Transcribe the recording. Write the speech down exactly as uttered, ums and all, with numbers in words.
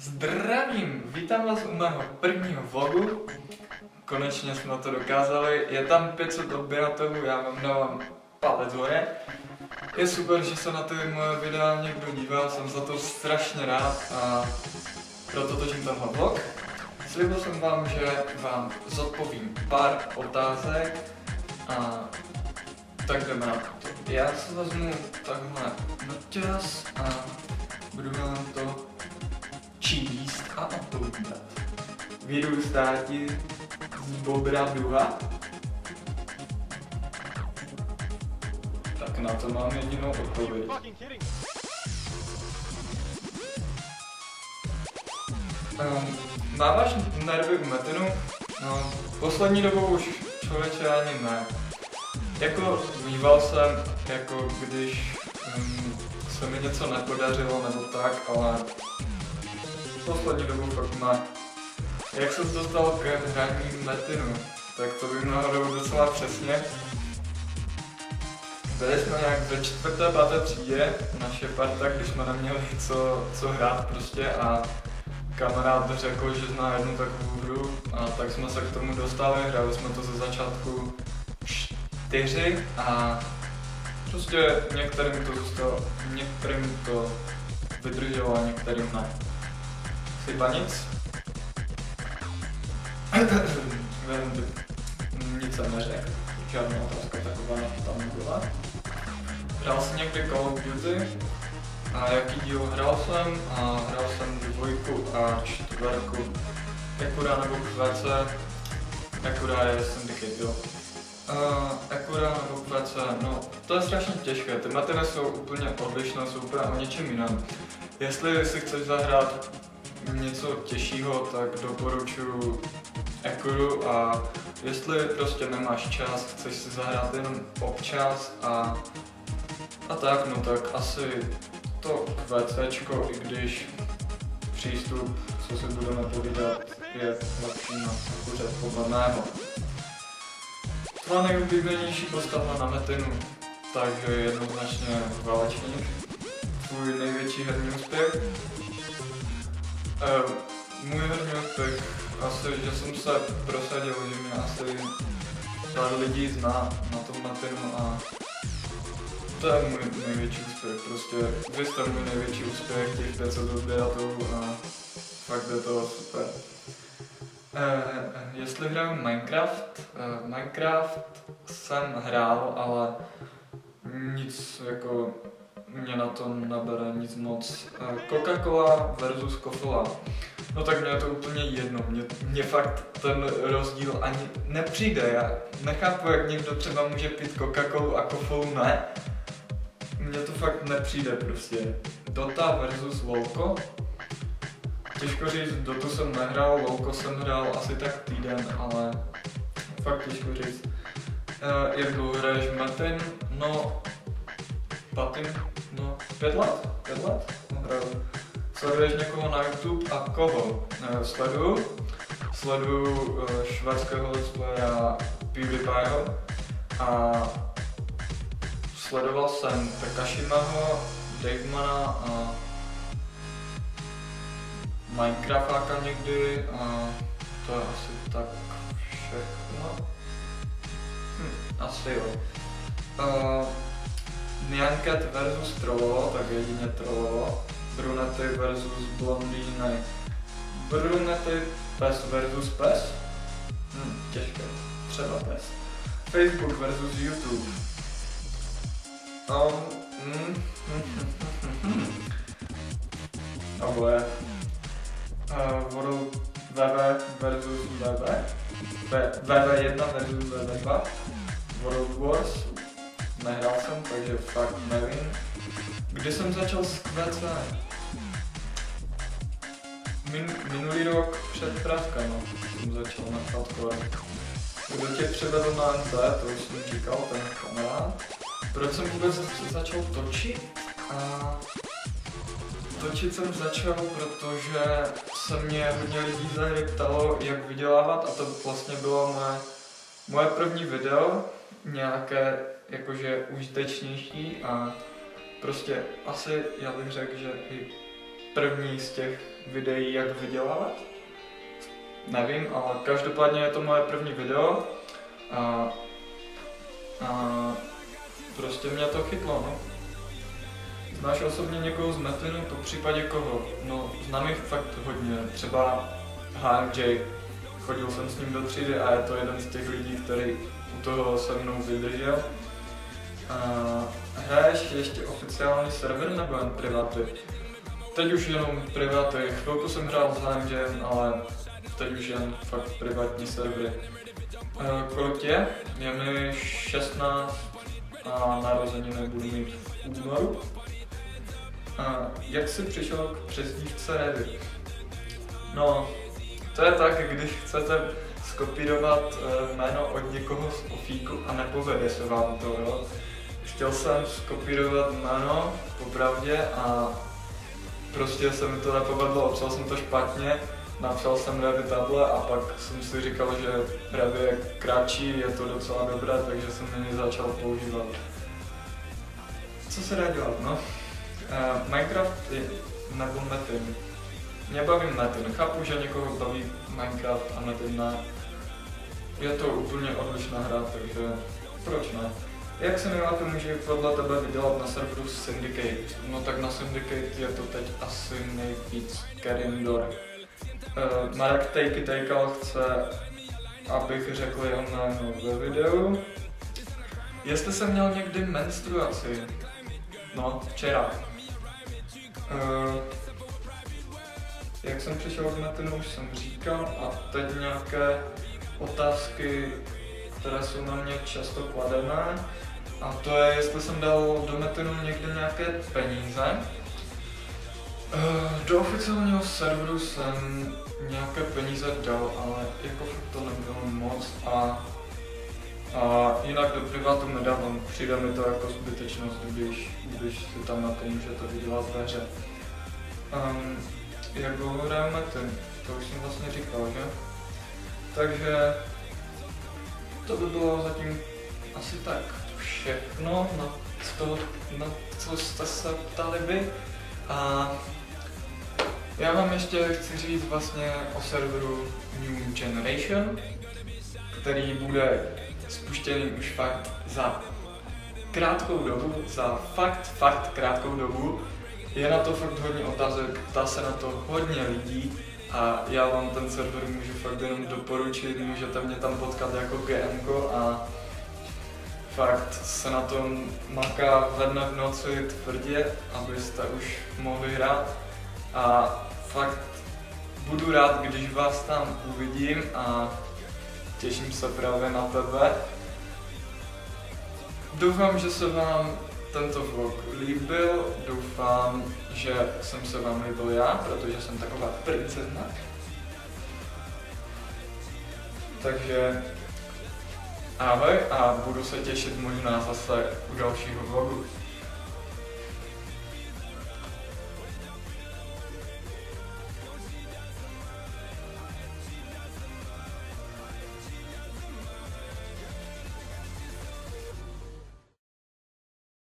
Zdravím, vítám vás u mého prvního vlogu. Konečně jsme to dokázali, je tam pět set odběratelů, já vám dávám palec hore. Je super, že se na ty moje videa někdo dívá, jsem za to strašně rád a proto točím tenhle vlog. Slibil jsem vám, že vám zodpovím pár otázek a tak jdeme na to. Já se vezmu takhle noťaz a budu vám to číst a odpovídat. Vyrůstá ti z bobra duha? Tak na to mám jedinou odpověď. Um, máváš nervy u metinu? No, poslední dobou už člověče ani ne. Jako mýval jsem, jako když um, se mi něco nepodařilo nebo tak, ale poslední dobu fakt má. Jak jsem dostal k hraní metinu, tak to vím náhodou docela přesně. Byli jsme nějak ve čtvrté, páté třídě, naše parta, když jsme neměli co, co hrát prostě a kamarád řekl, že zná jednu takovou hru a tak jsme se k tomu dostali, hráli jsme to ze začátku čtyři a prostě některým to zůstalo, některým to vydrželo a některým ne. Chyba nic? Nic jsem neřekl, žádná otázka taková tam nebyla. Hrál jsem někdy Call of Duty a jaký díl hrál jsem? A hrál jsem dvojku a čtvrku. Ekura nebo Q C, Ekura je Syndicate, jo. Uh, Ekura nebo Q C, no to je strašně těžké, ty matiny jsou úplně odlišné, jsou úplně o něčem jiném. Jestli si chceš zahrát něco těžšího, tak doporučuji Ekuru a jestli prostě nemáš čas, chceš si zahrát jenom občas a, a tak, no tak asi to QCčko, i když přístup, co si budeme povídat, je lepší na Ekuře podle mého. Tvá nejoblíbenější postava na metinu, takže jednoznačně válečník. Tvůj největší herní úspěch? Uh, můj herní úspěch asi, že jsem se prosadil, že mě asi pár lidí zná na tom metinu a to je můj největší úspěch, prostě vy jste můj největší úspěch, těch pět set odběratelů a fakt je to super. Uh, jestli hraju Minecraft, uh, Minecraft jsem hrál, ale nic jako mě na to nebere nic moc. Uh, Coca-Cola versus Kofola. No tak mě je to úplně jedno, mě, mě fakt ten rozdíl ani nepřijde, já nechápu, jak někdo třeba může pít Coca-Colu a Kofolu ne. Mně to fakt nepřijde prostě. Dota versus Volko. Těžko říct, Dotu jsem nehrál, Volko jsem hrál asi tak týden, ale fakt těžko říct. Uh, jak dlouho hraješ Metin? No, Patin, no, pět let, pět let hraju. Sleduješ někoho na YouTube a koho? Uh, sleduju, sleduju uh, švédského let's playera PewDiePieho a sledoval jsem Takashimaho, Davemana a Minecraftáka někdy a to je asi tak všechno. Hm, asi jo. Uh, Nyancat versus Trollo, tak jedině Trollo. Brunety versus Blondýny. Brunety pes versus pes? Hm, těžké. Třeba pes. Facebook versus YouTube. Um, mm, Oboje. Uh, World V V versus V V. V V jedna versus V V dva. World Wars. Nehrál jsem, takže fakt nevím. Kdy jsem začal s Q C? Min, minulý rok před Pražka, no, jsem začal na hardcore. Kdo tě přivedl na N C, to už jsem říkal, ten kamarád. Proč jsem vůbec začal točit? A točit jsem začal, protože se mě hodně lidí za hry ptalo, jak vydělávat, a to vlastně bylo moje, moje první video, nějaké jakože užitečnější a prostě asi já bych řekl, že i první z těch videí, jak vydělávat. Nevím, ale každopádně je to moje první video a, a prostě mě to chytlo, no. Znáš osobně někoho z Metinu, po případě koho? No, znám jich fakt hodně, třeba H M J. Chodil jsem s ním do třídy a je to jeden z těch lidí, který u toho se mnou vydržel. A hraješ ještě oficiální server nebo jen priváty? Teď už jenom priváty, chvilku jsem hrál s H M J, ale teď už jen fakt privátní servery. A kolik je? Je mi šestnáct a narozeniny budu mít v únoru. A jak jsi přišel k přezdívce Revy? No, to je tak, když chcete skopírovat jméno od někoho z ofíku a nepovede se vám to, jo. Chtěl jsem skopírovat jméno, popravdě, a prostě se mi to nepovedlo, napsal jsem to špatně, napsal jsem Revy table a pak jsem si říkal, že Revy je kratší, je to docela dobré, takže jsem mě začal používat. Co se dá dělat, no? Uh, Minecraft je, nebo Metin. Mě baví Metin, chápu, že někoho baví Minecraft a Metin ne. Je to úplně odlišná hra, takže proč ne? Jak se nejlépe může podle tebe vydělat na serveru Syndicate? No tak na Syndicate je to teď asi nejvíc Kerindor. Uh, Marek Tejky Tejkal chce, abych řekl jeho jméno ve videu. Jestli jsem měl někdy menstruaci? No, včera. Uh, jak jsem přišel k Metinu, už jsem říkal, a teď nějaké otázky, které jsou na mě často kladené, a to je, jestli jsem dal do Metinu někdy nějaké peníze. Uh, do oficiálního serveru jsem nějaké peníze dal, ale jako to nebylo moc, a, a jinak do privátu nedávám, přijde mi to jako zbytečnost, když, když si tam na to můžete vydělat ve hře. Um, jak dlouho hraju Metin? To už jsem vlastně říkal, že? Takže to by bylo zatím asi tak všechno, na to, na co jste se ptali vy. A já vám ještě chci říct vlastně o serveru New Generation, který bude spuštěný už fakt za krátkou dobu, za fakt, fakt krátkou dobu. Je na to fakt hodně otázek, ptá se na to hodně lidí a já vám ten server můžu fakt jenom doporučit, můžete mě tam potkat jako G M ko a fakt se na tom maká ve dne v noci tvrdě, abyste už mohli hrát, a fakt budu rád, když vás tam uvidím a těším se právě na tebe. Doufám, že se vám tento vlog líbil, doufám, že jsem se vám líbil já, protože jsem taková princezna. Takže ahoj a budu se těšit možná zase u dalšího vlogu.